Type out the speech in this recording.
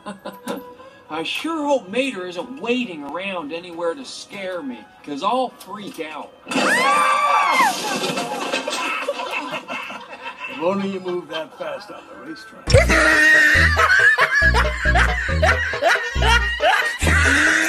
I sure hope Mater isn't waiting around anywhere to scare me, because I'll freak out. If only you moved that fast on the racetrack.